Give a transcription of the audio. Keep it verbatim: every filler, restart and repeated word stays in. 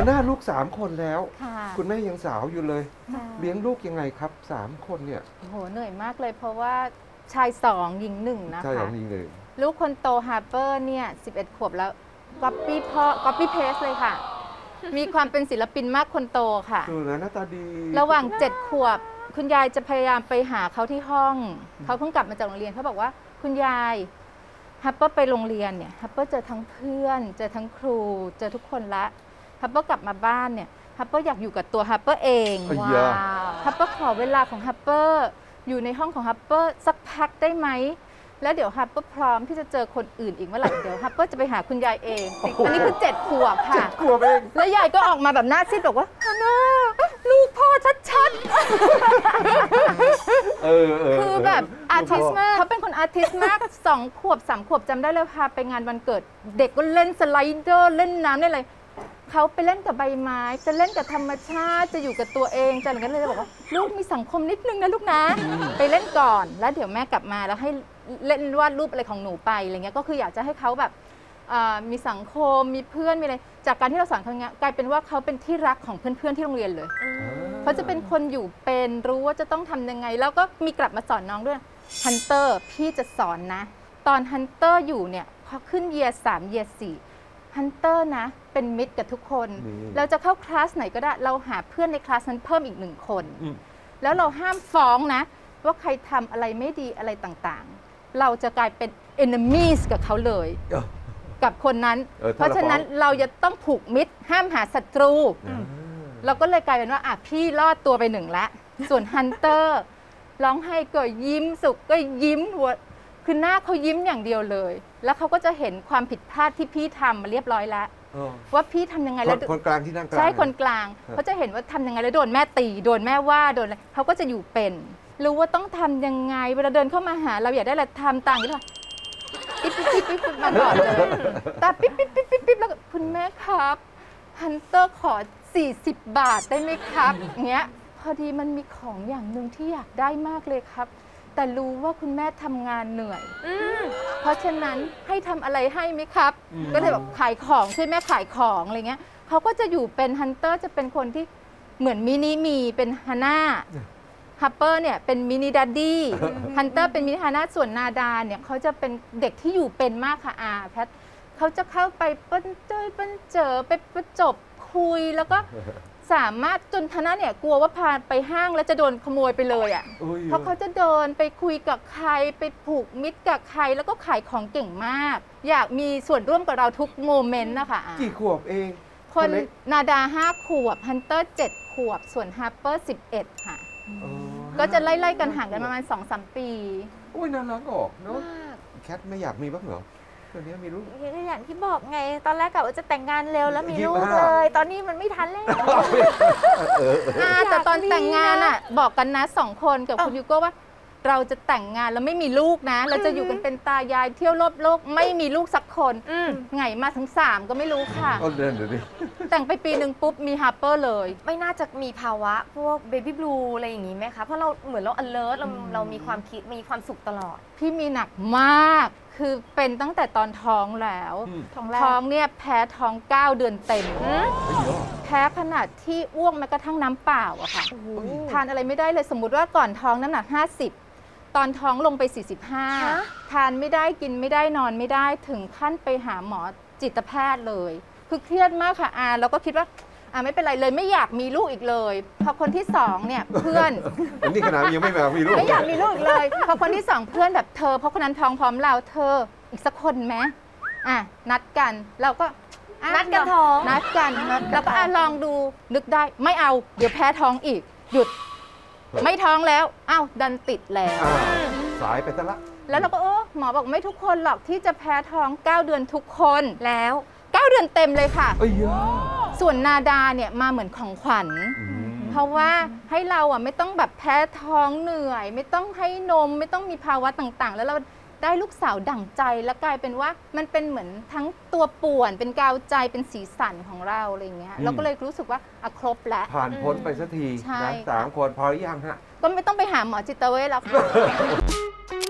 หน้าลูกสามคนแล้วคุณแม่ยังสาวอยู่เลยเลี้ยงลูกยังไงครับสามคนเนี่ยโอ้โหเหนื่อยมากเลยเพราะว่าชายสองหญิงหนึ่งนะคะชายสองหญิงหนึ่งลูกคนโตฮาร์เปอร์เนี่ยสิบเอ็ดขวบแล้วก๊อปปี้พ่อก๊อปปี้เพสเลยค่ะมีความเป็นศิลปินมากคนโตค่ะดูนะหน้าตาดีระหว่างเจ็ดขวบคุณยายจะพยายามไปหาเขาที่ห้องเขาเพิ่งกลับมาจากโรงเรียนเขาบอกว่าคุณยายฮัปเปอร์ไปโรงเรียนเนี่ยฮัปเปอร์เจอทั้งเพื่อนเจอทั้งครูเจอทุกคนละฮัปเปอร์กลับมาบ้านเนี่ยฮัปเปอร์อยากอยู่กับตัวฮัปเปอร์เองว้าวฮัปเปอร์ขอเวลาของฮัปเปอร์อยู่ในห้องของฮัปเปอร์สักพักได้ไหมแล้วเดี๋ยวฮัปเปอร์พร้อมที่จะเจอคนอื่นอีกเมื่อไหร่เดี๋ยวฮัปเปอร์จะไปหาคุณยายเองอันนี้คือเจ็ดขวบค่ะเจ็ดขวบเองแล้วยายก็ออกมาแบบหน้าซีดบอกว่าฮาน่าลูกพ่อชัดๆคือแบบอาร์ติสต์มากเขาเป็นคนอาร์ติสต์มากสองขวบสามขวบจำได้เลยพาไปงานวันเกิดเด็กก็เล่นสไลเดอร์เล่นน้ำเล่นอะไรเขาไปเล่นกับใบไม้จะเล่นกับธรรมชาติจะอยู่กับตัวเองจะอะไรกันเลยบอกว่าลูกมีสังคมนิดนึงนะลูกนะไปเล่นก่อนแล้วเดี๋ยวแม่กลับมาแล้วให้เล่นวาดรูปอะไรของหนูไปอะไรเงี้ยก็คืออยากจะให้เขาแบบมีสังคมมีเพื่อนมีอะไรจากการที่เราสอนเขาเงี้ยกลายเป็นว่าเขาเป็นที่รักของเพื่อนๆที่โรงเรียนเลยเขาจะเป็นคนอยู่เป็นรู้ว่าจะต้องทำยังไงแล้วก็มีกลับมาสอนน้องด้วยฮันเตอร์พี่จะสอนนะตอนฮันเตอร์อยู่เนี่ยพอขึ้นเยียร์สามเยียร์สี่ฮันเตอร์นะเป็นมิตรกับทุกคนเราจะเข้าคลาสไหนก็ได้เราหาเพื่อนในคลาสนั้นเพิ่มอีกหนึ่งคนแล้วเราห้ามฟ้องนะว่าใครทำอะไรไม่ดีอะไรต่างๆเราจะกลายเป็น enemies กับเขาเลยกับคนนั้นเพราะฉะนั้นเราจะต้องผูกมิตรห้ามหาศัตรูเราก็เลยกลายเป็นว่าอ่ะพี่รอดตัวไปหนึ่งละส่วนฮันเตอร์ร้องไห้ก็ยิ้มสุขก็ยิ้มหัวคือหน้าเขายิ้มอย่างเดียวเลยแล้วเขาก็จะเห็นความผิดพลาดที่พี่ทำมาเรียบร้อยแล้วว่าพี่ทำยังไงแล้วคนกลางที่นั่งกลางใช่คนกลางเขาจะเห็นว่าทำยังไงแล้วโดนแม่ตีโดนแม่ว่าโดนอะไรเขาก็จะอยู่เป็นรู้ว่าต้องทำยังไงเวลาเดินเข้ามาหาเราอยากได้อะไรทำต่างกันหรอปิ๊บปิ๊บปิ๊บปิ๊บมาก่อนเลยตาปิ๊บปิ๊บปิ๊บปิ๊บปิ๊บแล้วคุณแม่ครับฮันเตอร์ขอสี่สิบบาทได้ไหมครับเงี้ยพอดีมันมีของอย่างหนึ่งที่อยากได้มากเลยครับแต่รู้ว่าคุณแม่ทำงานเหนื่อยเพราะฉะนั้นให้ทำอะไรให้ไหมครับก็เลยแบบขายของช่วยแม่ขายของอะไรเงี้ยเขาก็จะอยู่เป็นฮันเตอร์จะเป็นคนที่เหมือนมินิมีเป็นฮาน่าฮัปเปอร์เนี่ยเป็นมินิดัดดี้ฮันเตอร์เป็นมินิฮาน่าส่วนนาดาเนี่ยเขาจะเป็นเด็กที่อยู่เป็นมากค่ะอาแพทเขาจะเข้าไปปั้นเจอปั้นเจอไปประจบคุยแล้วก็สามารถจนทาน่าเนี่ยกลัวว่าพาไปห้างแล้วจะโดนขโมยไปเลยอ่ะเพราะเขาจะเดินไปคุยกับใครไปผูกมิตรกับใครแล้วก็ขายของเก่งมากอยากมีส่วนร่วมกับเราทุกโมเมนต์นะคะกี่ขวบเองคนนาดาห้าขวบฮันเตอร์เจ็ดขวบส่วนฮัปเปอร์สิบเอ็ดค่ะก็จะไล่ๆกันห่างกันประมาณ สองถึงสาม ปีโอ้ยน่ารักออกเนาะแคทไม่อยากมีบ้างเหรอตอนนี้มีลูกอย่างที่บอกไงตอนแรกกะว่าจะแต่งงานเร็วแล้วมีลูกเลยตอนนี้มันไม่ทันแล้วแต่ตอนแต่งงานอ่ะบอกกันนะสองคนกับคุณยูโก้ว่าเราจะแต่งงานแล้วไม่มีลูกนะเราจะอยู่กันเป็นตายายเที่ยวรอบโลกไม่มีลูกสักคนไงมาถึงสามก็ไม่รู้ค่ะแต่งไปปีหนึ่งปุ๊บมีฮัปเปอร์เลยไม่น่าจะมีภาวะพวกเบบี้บลูอะไรอย่างนี้ไหมคะเพราะเราเหมือนเรา alert เราเรามีความคิดมีความสุขตลอดพี่มีหนักมากคือเป็นตั้งแต่ตอนท้องแล้วท้องเนี่ยแพ้ท้องเก้าเดือนเต็มแพ้ขนาดที่อ้วกแม้กระทั่งน้ำเปล่าอะค่ะทานอะไรไม่ได้เลยสมมุติว่าก่อนท้องน้ำหนักห้าสิบตอนท้องลงไปสี่สิบห้าทานไม่ได้กินไม่ได้นอนไม่ได้ถึงขั้นไปหาหมอจิตแพทย์เลยคือเครียดมากค่ะอาแล้วก็คิดว่าอ่าไม่เป็นไรเลยไม่อยากมีลูกอีกเลยพอคนที่สองเนี่ยเพื่อนนี่ขนาดยังไม่แบบมีลูกไม่อยากมีลูกอีกเลยพอคนที่สองเพื่อนแบบเธอเพราะคนนั้นท้องพร้อมเราเธออีกสักคนไหมอ่ะนัดกันเราก็นัดกันท้องนัดกันแล้วก็ลองดูนึกได้ไม่เอาเดี๋ยวแพ้ท้องอีกหยุดไม่ท้องแล้วอ้าวดันติดแล้วสายไปซะละแล้วเราก็เออหมอบอกไม่ทุกคนหรอกที่จะแพ้ท้องเก้าเดือนทุกคนแล้วเก้าเดือนเต็มเลยค่ะส่วนนาดาเนี่ยมาเหมือนของขวัญเพราะว่าให้เราอ่ะไม่ต้องแบบแพ้ท้องเหนื่อยไม่ต้องให้นมไม่ต้องมีภาวะต่างๆแล้วเราได้ลูกสาวดั่งใจแล้วกลายเป็นว่ามันเป็นเหมือนทั้งตัวป่วนเป็นกาวใจเป็นสีสันของเราอะไรเงี้ยเราก็เลยรู้สึกว่าอ่ะครบแล้วผ่านพ้นไปสักทีนะสามคนพอหรือยังฮะก็ไม่ต้องไปหาหมอจิตเวชแล้วค่ะ